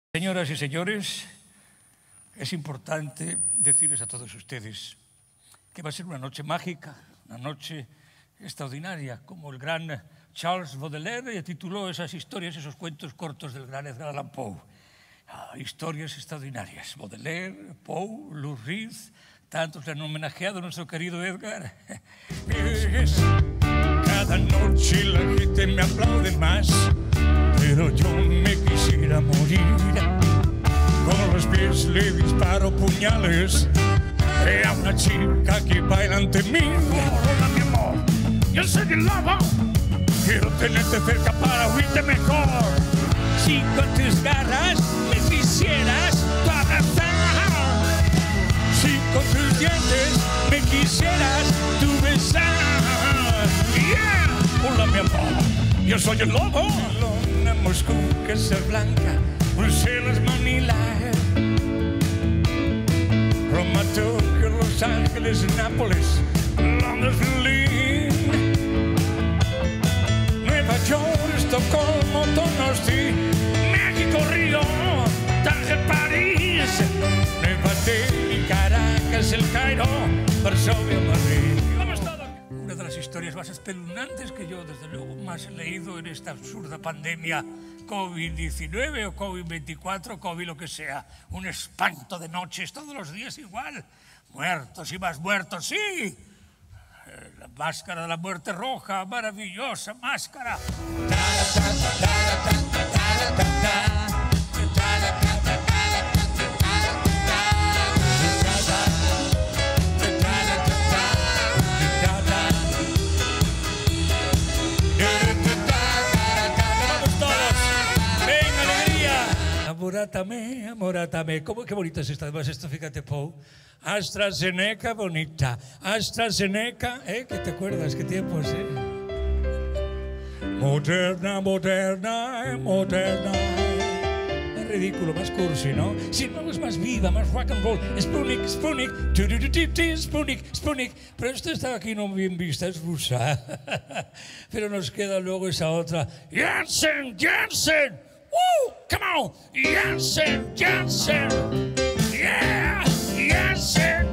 Señoras y señores, es importante decirles a todos ustedes que va a ser una noche mágica, una noche extraordinaria, como el gran Charles Baudelaire tituló esas historias, esos cuentos cortos del gran Edgar Allan Poe. Historias extraordinarias. Baudelaire, Poe, Lou Reed, tantos le han homenajeado a nuestro querido Edgar. Cada noche la gente me aplaude más, pero yo me quisiera morir. Con los pies le disparo puñales a una chica que baila ante mí. Hola, mi amor, yo soy el lobo. Quiero tenerte cerca para oírte mejor. Si con tus garras me quisieras tú abrazar, si con tus dientes me quisieras tú besar. Yeah. Hola, mi amor, yo soy el lobo. Barcelona, Moscú, Casablanca, Bruselas, Manila, Roma, Tokio, Los Ángeles, Nápoles, Londres, Berlín, Nueva York, Estocolmo, Donosti, México, Río, Tánger, París, Nueva Delhi, Caracas, El Cairo, Varsovia, Madrid. Una de las historias más espeluznantes que yo, desde luego, más he leído en esta absurda pandemia COVID-19 o COVID-24, COVID lo que sea. Un espanto de noches, todos los días igual. Muertos y más muertos, sí. La máscara de la muerte roja, maravillosa máscara. Amorátame, amorátame. ¿Cómo qué bonito es esto? Además, esto, fíjate, Poe. AstraZeneca, bonita. AstraZeneca, ¿eh? ¿Qué te acuerdas? ¿Qué tiempos, eh? Moderna, moderna, moderna. Más ridículo, más cursi, ¿no? Sin embargo, es más viva, más rock and roll. Sputnik, Sputnik, Sputnik, Sputnik. Pero esto está aquí no bien vista, es rusa. Pero nos queda luego esa otra. Janssen, Janssen. Woo! Come on! Janssen! Janssen! Yeah! Janssen!